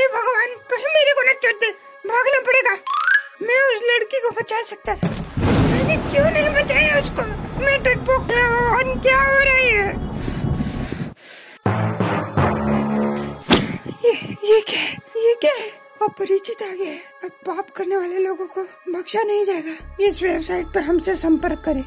हे भगवान, कहीं मेरे को न चोट दे, भागना पड़ेगा। मैं उस लड़की को बचा सकता था, मैंने क्यों नहीं बचाया उसको? मैं डरपोक, भगवान क्या हो रही है? ये क्या है? अपरिचित आ गया है। अब पाप करने वाले लोगों को बख्शा नहीं जाएगा। इस वेबसाइट पर हमसे संपर्क करें।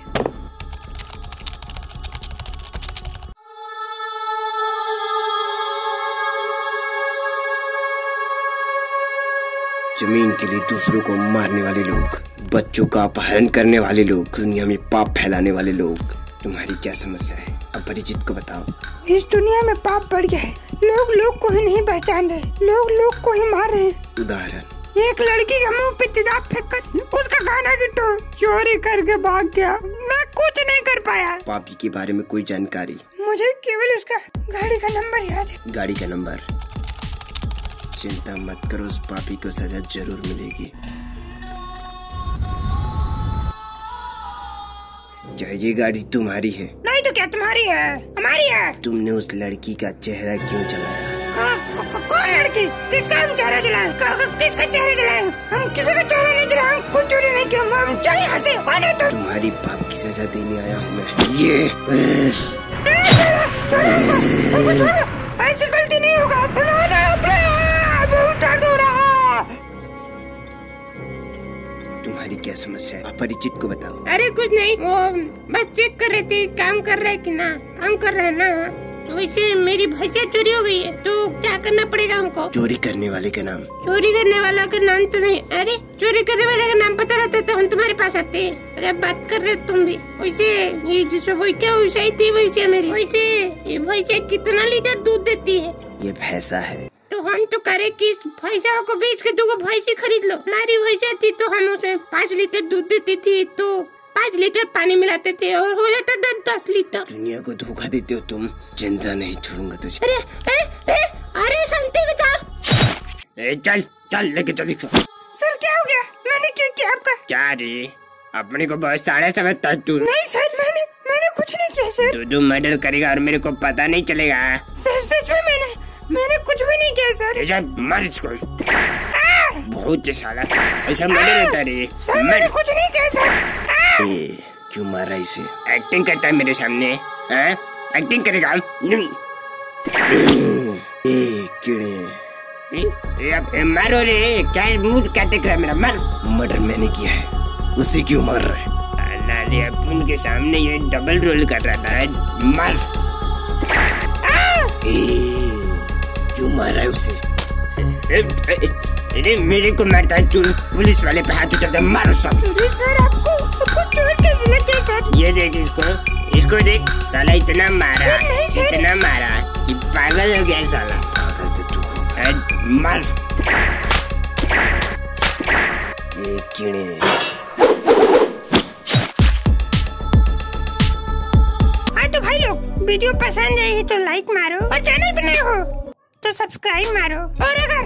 जमीन के लिए दूसरों को मारने वाले लोग, बच्चों का अपहरण करने वाले लोग, दुनिया में पाप फैलाने वाले लोग, तुम्हारी क्या समस्या है? अपरिचित को बताओ। इस दुनिया में पाप बढ़ गया है, लोग को ही नहीं पहचान रहे, लोग को ही मार रहे हैं। उदाहरण, एक लड़की के मुंह पे तेजाब फेंककर उसका गाना गिट्टो चोरी करके भाग गया। मैं कुछ नहीं कर पाया। पापी के बारे में कोई जानकारी? मुझे केवल उसका गाड़ी का नंबर याद है। गाड़ी का नंबर? चिंता मत करो, उस पापी को सजा जरूर मिलेगी। क्या ये गाड़ी तुम्हारी है? नहीं तो क्या तुम्हारी है? हमारी है। तुमने उस लड़की का चेहरा क्यों जलाया? कौन लड़की? किसका हम चेहरा जलाए? किसका चेहरा जलाए? हम किसी का चेहरा नहीं जलाए, कुछ चोरी नहीं किया। हम चाहिए हंसे। कौन है तुम? तुम्हारी पाप की सजा देने आया हूँ मैं। ये ऐसी गलती नहीं होगा। बहुत दर्द हो रहा। तुम्हारी क्या समस्या है? अपरिचित को बताओ। अरे कुछ नहीं, वो बस चेक कर रहे थे काम कर रहे कि ना। काम कर रहे हैं ना। वैसे मेरी भैंसिया चोरी हो गई है, तो क्या करना पड़ेगा हमको? चोरी करने वाले का नाम? चोरी करने वाला का नाम तो नहीं। अरे चोरी करने वाले का नाम पता रहता तो हम तुम्हारे पास आते हैं। अरे बात कर रहे तुम भी। वैसे ये जिसमें भैंसिया वैसे थी भैंसिया मेरी। वैसे ये भैंसिया कितना लीटर दूध देती है? ये भैंसा है। तो हम तो करे कि भैंसा को बेच के तुमको भैंसी खरीद लो। हमारी भैंसा थी तो हम उसमें 5 लीटर दूध देती थी, तो 5 लीटर पानी मिलाते थे और हो जाता था 10 लीटर। दुनिया को धोखा देते हो तुम, जिंदा नहीं छोड़ूंगा तुझे। अरे संती बचाओ। चल चल लेके चल। सर क्या हो गया? मैंने क्या किया आपका? क्या रे, अपने को बहुत सारे समय तक तू। नहीं सर, मैंने कुछ नहीं किया सर। तू मर्डर करेगा और मेरे को पता नहीं चलेगा। सर सच में मैंने कुछ भी नहीं किया सर। ऐसा मर इसको। बहुत साला ऐसा मर्डर होता रे। सर मैंने कुछ नहीं किया सर। क्यों मारा इसे? एक्टिंग करता है मेरे सामने? एक्टिंग करेगा? कीड़े मारो रे। क्या मुंह क्या देख रहा है मेरा? मर। मर्डर मैंने किया है, उसे क्यों मार रहा है? लाले अपन के सामने ये डबल रोल कर रहा था। मर। क्यों मारा है उसे? अरे मेरे को मारता है तू, पुलिस वाले पे हाथ उठाता है। मारो सब। अरे सर आपको चोट कैसे लगी सर? ये देख इसको देख। साला इतना मारा कि पागल हो गया साला। पागल तो तू। मर। ये कीड़े। हाँ तो भाई लोग, वीडियो पसंद आई तो लाइक मारो और चैनल पे नए हो तो सब्सक्राइब मारो। और अगर